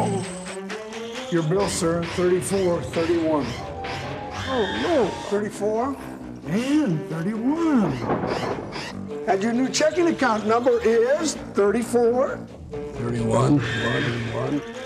Your bill, sir, 34.31. Oh, no, 34 and 31. And your new checking account number is 34. 31, 1, 1.